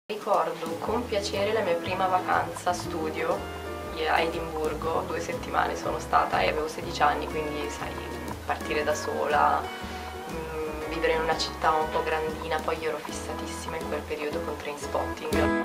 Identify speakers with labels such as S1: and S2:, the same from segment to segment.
S1: Ricordo con piacere la mia prima vacanza studio a Edimburgo, 2 settimane sono stata e avevo 16 anni, quindi sai, partire da sola, vivere in una città un po' grandina, poi io ero fissatissima in quel periodo con Trainspotting.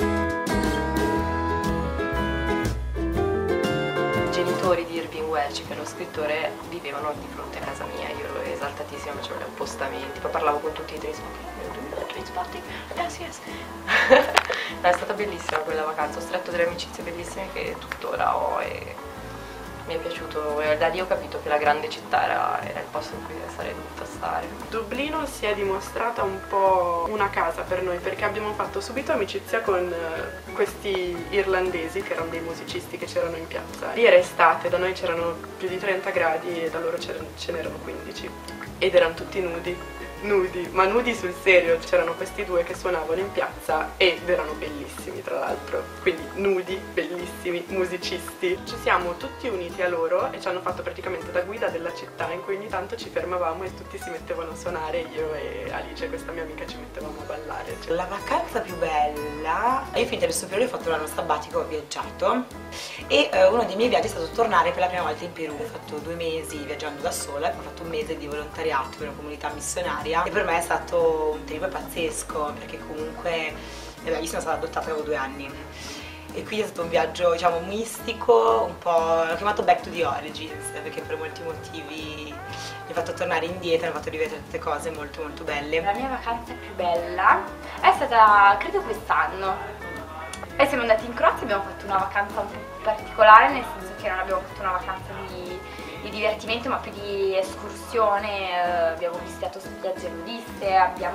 S1: I genitori di Irving Welsh, che è lo scrittore, vivevano di fronte a casa mia, io ero esaltatissima, facevo gli appostamenti, poi parlavo con tutti i Trainspotting, yes. No, è stata bellissima quella vacanza, ho stretto delle amicizie bellissime che tuttora ho e mi è piaciuto, e da lì ho capito che la grande città era il posto in cui sarei dovuta stare.
S2: Dublino si è dimostrata un po' una casa per noi, perché abbiamo fatto subito amicizia con questi irlandesi che erano dei musicisti che c'erano in piazza. Lì era estate, da noi c'erano più di 30 gradi e da loro ce n'erano 15 ed erano tutti nudi, ma nudi sul serio. C'erano questi due che suonavano in piazza ed erano bellissimi, tra l'altro, quindi nudi, bellissimi, musicisti. Ci siamo tutti uniti a loro e ci hanno fatto praticamente da guida della città, in cui ogni tanto ci fermavamo e tutti si mettevano a suonare, io e Alice, questa mia amica, ci mettevamo a ballare.
S3: La vacanza più bella, io finita le superiori ho fatto l'anno sabbatico, ho viaggiato e uno dei miei viaggi è stato tornare per la prima volta in Perù. Ho fatto 2 mesi viaggiando da sola e poi ho fatto 1 mese di volontariato per una comunità missionaria e per me è stato un trip pazzesco, perché comunque io sono stata adottata, avevo 2 anni e quindi è stato un viaggio, diciamo, mistico, un po', l'ho chiamato Back to the Origins, perché per molti motivi mi ha fatto tornare indietro, mi ha fatto rivivere tutte cose molto molto belle.
S4: La mia vacanza più bella è stata, credo, quest'anno. E siamo andati in Croazia, abbiamo fatto una vacanza un po' particolare, nel senso che non abbiamo fatto una vacanza di divertimento ma più di escursione. Abbiamo visitato spiagge nudiste,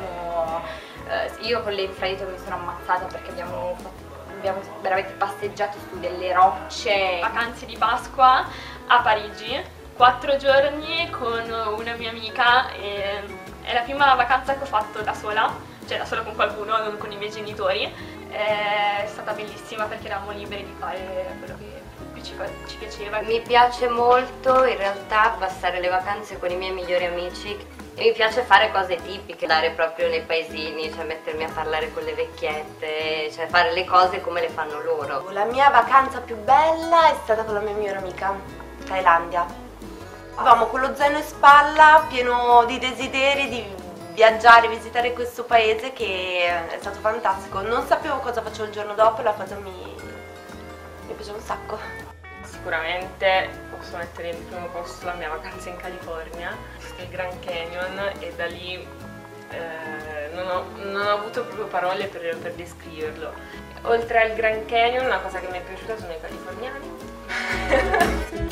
S4: io con l'infradito mi sono ammazzata perché abbiamo veramente passeggiato su delle rocce.
S5: Vacanze di Pasqua a Parigi, 4 giorni con una mia amica e è la prima vacanza che ho fatto da sola, cioè da sola con qualcuno, non con i miei genitori. È stata bellissima perché eravamo liberi di fare quello che ci piaceva.
S6: Mi piace molto in realtà passare le vacanze con i miei migliori amici e mi piace fare cose tipiche, andare proprio nei paesini, cioè mettermi a parlare con le vecchiette, cioè fare le cose come le fanno loro.
S7: La mia vacanza più bella è stata con la mia migliore amica, Thailandia. Avevamo con lo zaino in spalla pieno di desideri di viaggiare, visitare questo paese, che è stato fantastico. Non sapevo cosa facevo il giorno dopo e la cosa mi piaceva un sacco.
S1: Sicuramente posso mettere in primo posto la mia vacanza in California, il Grand Canyon, e da lì non ho avuto proprio parole per descriverlo. Oltre al Grand Canyon, una cosa che mi è piaciuta sono i californiani.